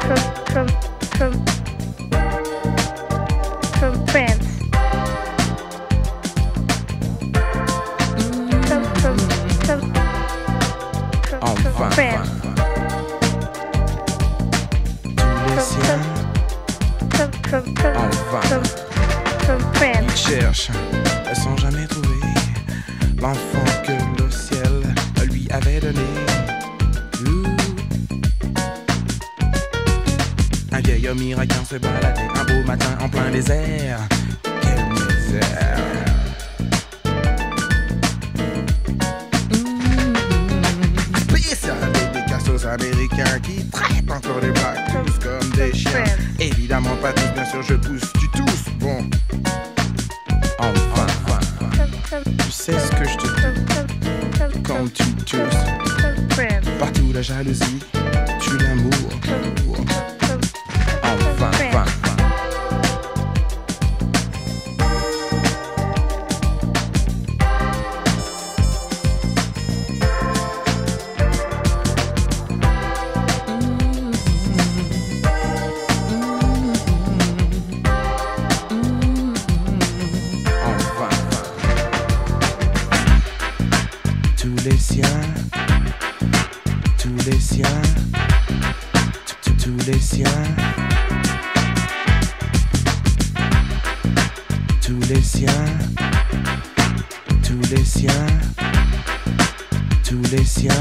from France. Enfin, France. tous les siens, enfin, From ils France. cherchent, sans jamais trouver l'enfant que le ciel lui avait donné. Ouh. Un vieil homme irakien se baladait un beau matin en plein désert. Quelle misère! Spécial des cassos américains qui traitent encore les blacks tous comme des chiens. Évidemment pas tous, bien sûr je pousse, tu tousses, bon. Enfin, tu sais ce que je te dis quand tu tousses. Partout la jalousie, tu l'amour. Enfin, tous les siens, tous les siens, tous les siens, tous les siens, tous les siens, tous les siens.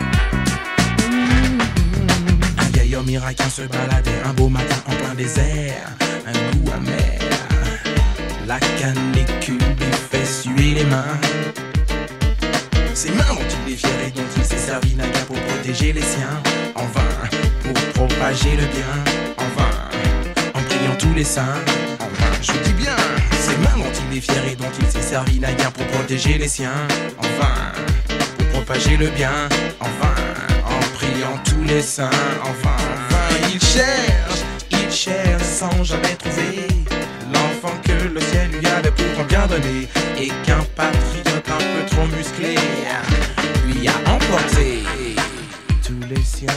Un vieil homme irakien se baladait un beau matin en plein désert, un goût amer. La canicule lui fait suer les mains. Ses mains dont il est fier et dont il s'est servi naguère pour protéger les siens. En vain, pour propager le bien. En vain, en priant tous les saints. En vain, je dis bien. Ses mains dont il est fier et dont il s'est servi naguère pour protéger les siens. En vain, pour propager le bien. En vain, en priant tous les saints. Enfin, il cherche sans jamais trouver l'enfant que le ciel lui avait pourtant bien donné, et qu'un patriote un peu trop musclé lui a emporté. Tous les siens,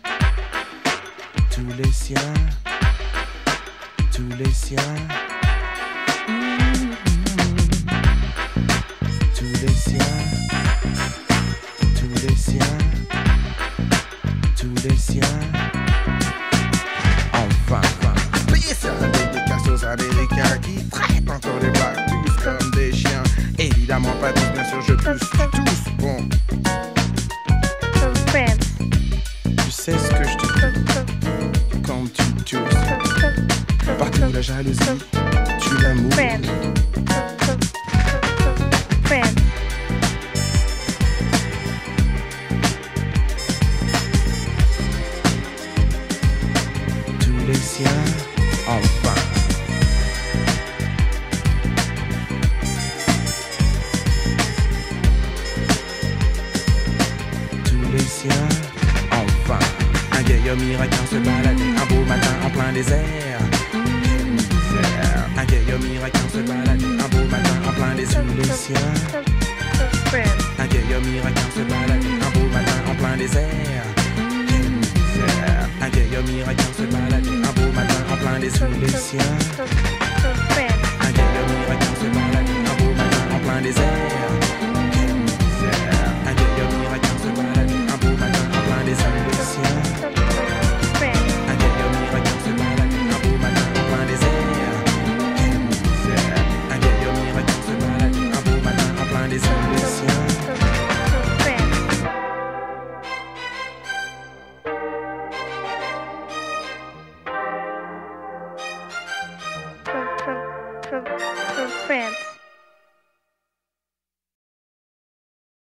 tous les siens, tous les siens, tous les siens, tous les siens, tous les siens. Enfin, spécial des cassos américains qui traitent encore les blacks tous comme des chiens. Évidemment pas tous, bien sûr je pousse, tu tousses, bon. From France. Tu sais ce que je te dis quand tu tousses. Partout la jalousie, tu l'amour. France. France. Tous les siens, enfin. Tous les siens, enfin. Un vieil homme irakien se baladait un beau matin en plein désert. Quelle misère. Un vieil homme irakien se baladait un beau matin en plein désert. Tous les siens. Un vieil homme irakien se baladait un beau matin en plein désert. Quelle misère. Un vieil homme irakien se baladait un beau matin en plein désert. Tous les siens.